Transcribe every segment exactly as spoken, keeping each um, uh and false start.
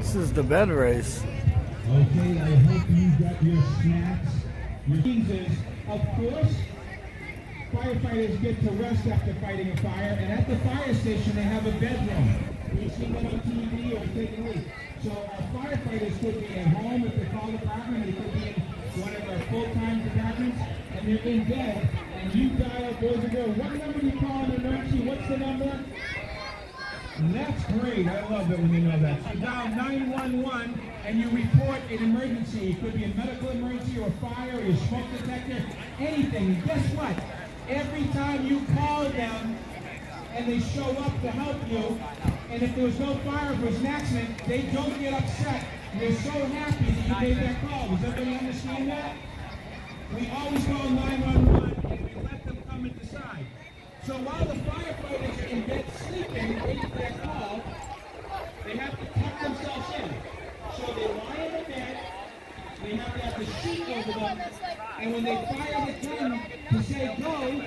This is the bed race. Okay, I hope you got your snacks. Your Jesus, of course, firefighters get to rest after fighting a fire, and at the fire station they have a bedroom. We've seen that on T V or taken a leak. So our firefighters could be at home if they call the department, they could be in one of our full-time departments, and they're in bed, and you dial, boys and girls, what number do you call an emergency? What's the number? And that's great. I love it when you know that. So dial nine one one and you report an emergency. It could be a medical emergency or a fire or a smoke detector, anything. And guess what? Every time you call them and they show up to help you, and if there was no fire, if it was an accident, they don't get upset. They're so happy that you made that call. Does everybody understand that? We always call nine one one and we let them come and decide. So while the firefighters are in bed sleeping, waiting for their call, they have to tuck themselves in. So they lie in the bed, they have to have the sheet over them, and when they fire the gun to say go,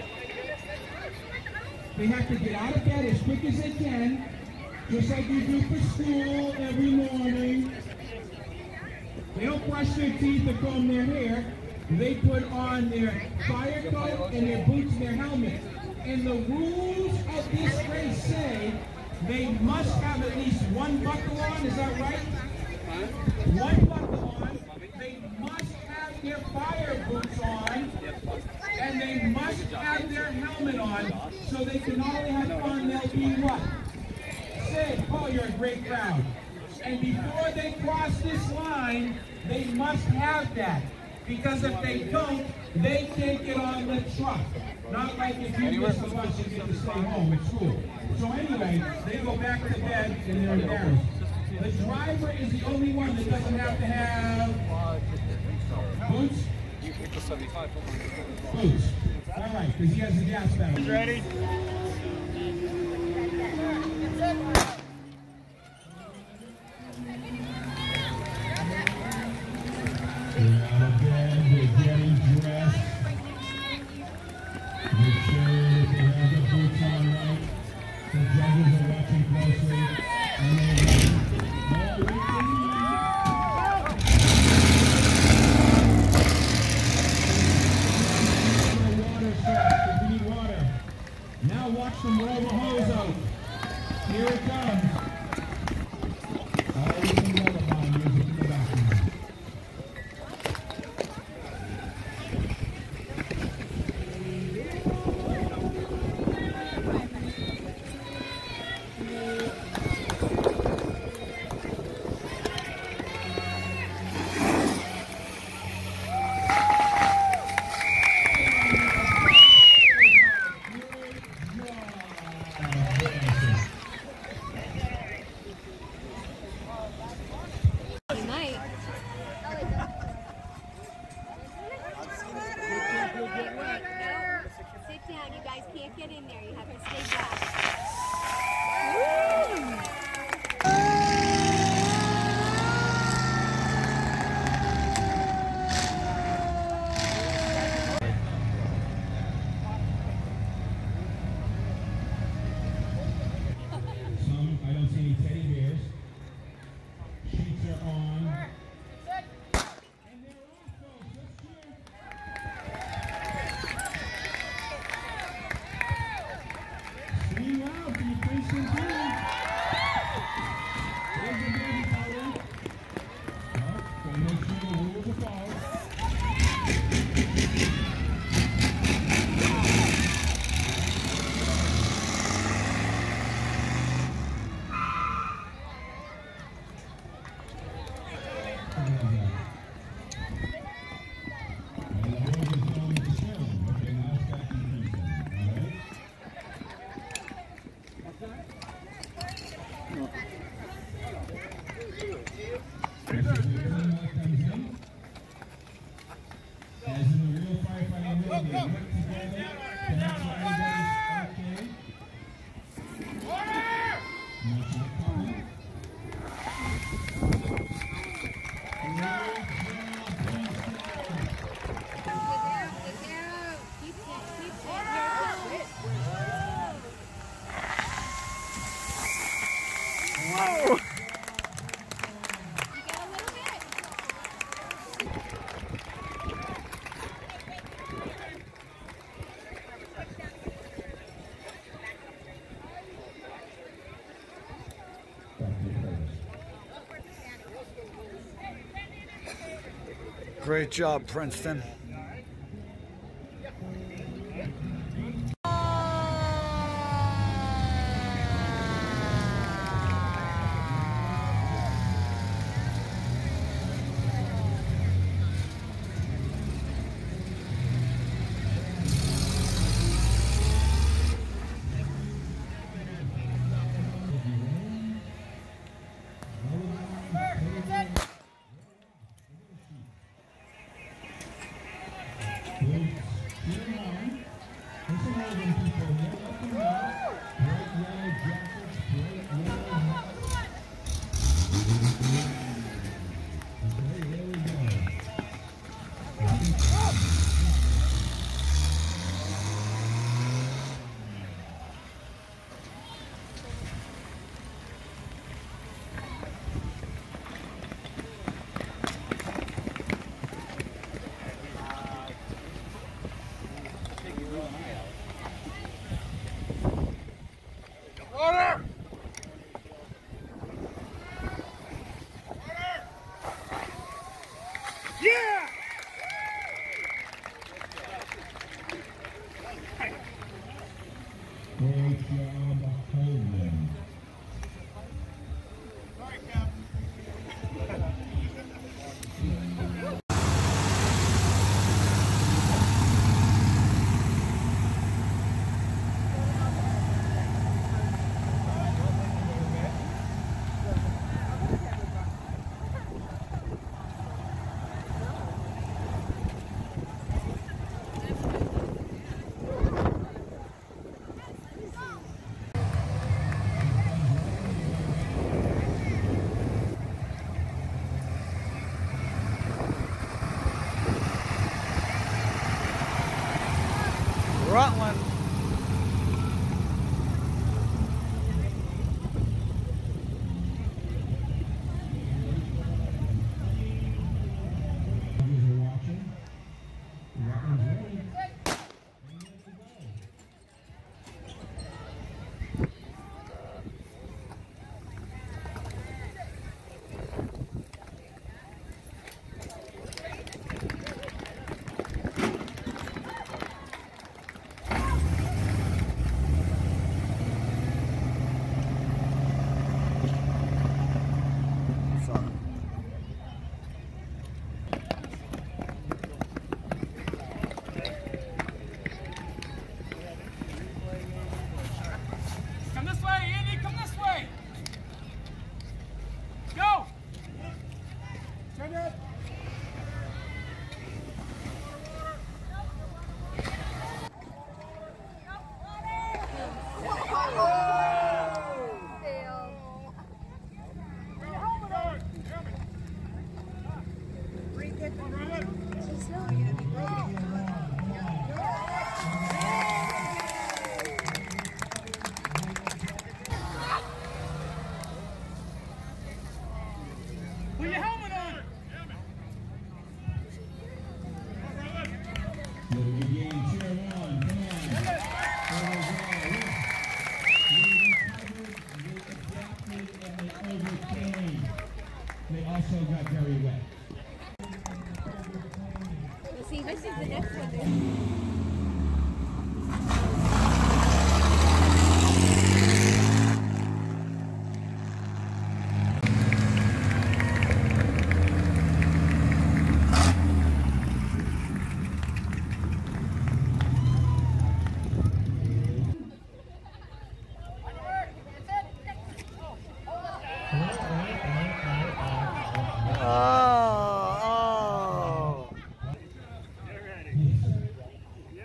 they have to get out of bed as quick as they can, just like you do for school every morning. They don't brush their teeth or comb their hair. They put on their fire coat and their boots and their helmet. And the rules of this race say they must have at least one buckle on, is that right? One buckle on, they must have their fire boots on, and they must have their helmet on, so they can not only have fun, they'll be what? Say, oh, you're a great crowd. And before they cross this line, they must have that. Because if they don't, they can't get on the truck. Not like if you miss the bus, you get to stay home at school. So anyway, they go back to bed and they're embarrassed. The driver is the only one that doesn't have to have boots. Boots. All right, because he has the gas pedal. Ready? Now watch them roll the hose out. Here it comes. Always some lullaby music in the background. Great job, Princeton. Great job, Holden. Rutland. Come this way, Andy, come this way. Go. Turn it. Put your helmet on! Good game, cheer on, come on. They overcame. They also got very wet. See, this is the next one. Oh, oh. Get ready.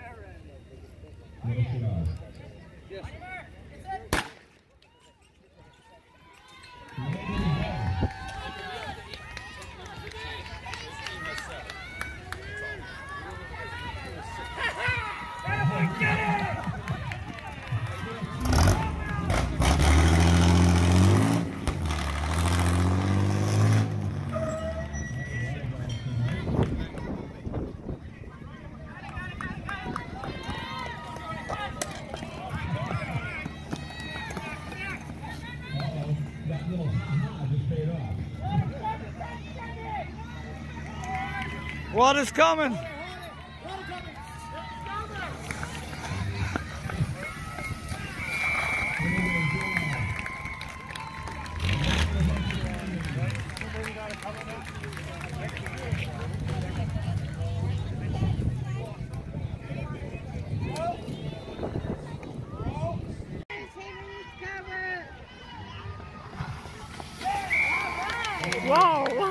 Water's coming. Whoa!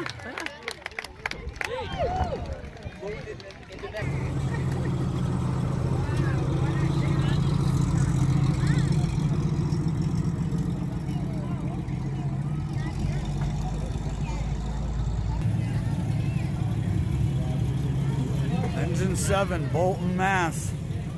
Engine seven, Bolton, Mass.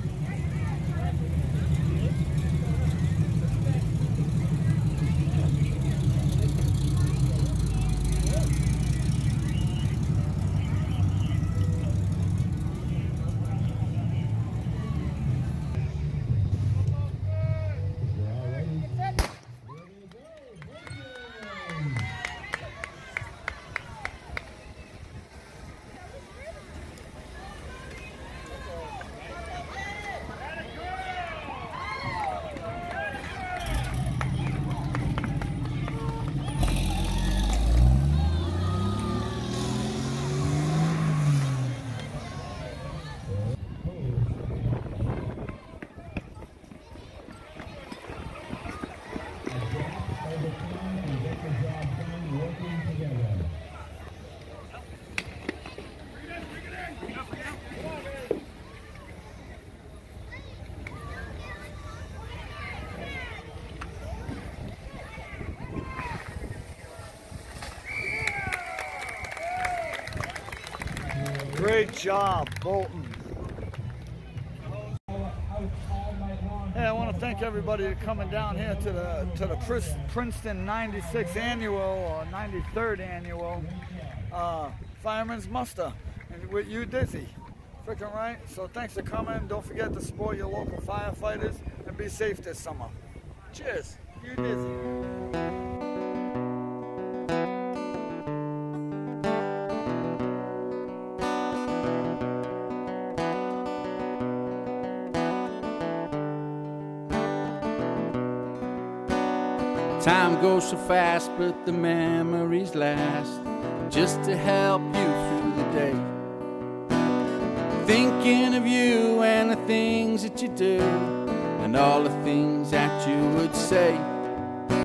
Great job, Bolton. Hey, I want to thank everybody for coming down here to the to the Princeton ninety-sixth annual or ninety-third annual uh, Fireman's Muster, and with you, Dizzy. Freaking right. So thanks for coming. Don't forget to support your local firefighters and be safe this summer. Cheers. You, Dizzy. Time goes so fast, but the memories last, just to help you through the day. Thinking of you and the things that you do, and all the things that you would say.